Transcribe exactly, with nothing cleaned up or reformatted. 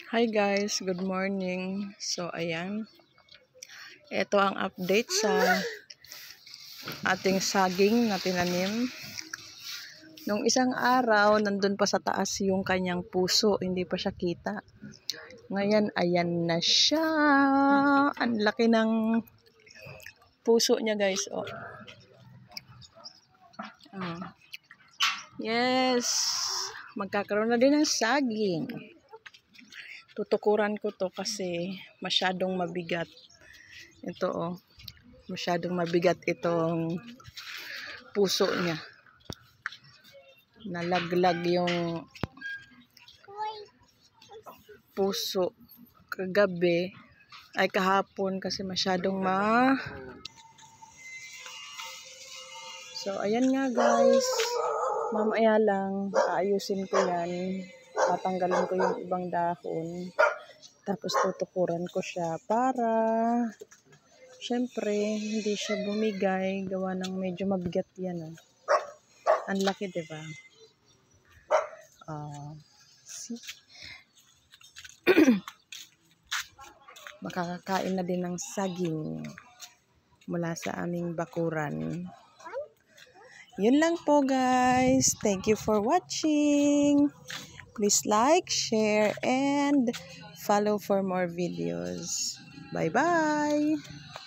Hi guys, good morning. So ayan, ito ang update sa ating saging na tinanim. Nung isang araw, nandun pa sa taas yung kanyang puso, hindi pa siya kita. Ngayon, ayan na siya. Ang laki ng puso niya guys. Oh. Uh, yes, magkakaroon na din ng saging. Tutukuran ko to kasi masyadong mabigat. Ito oh, masyadong mabigat itong puso niya. Nalaglag yung puso kagabi ay kahapon kasi masyadong ma so ayan nga guys, mamaya lang aayusin ko yan, tatanggalin ko yung ibang dahon tapos tutukuran ko siya para syempre hindi siya bumigay gawa ng medyo mabigat yan oh. Ang laki diba? Uh, see? Makakakain na din ng saging mula sa aming bakuran. Yun lang po guys. Thank you for watching. Please like, share, and follow for more videos. Bye-bye!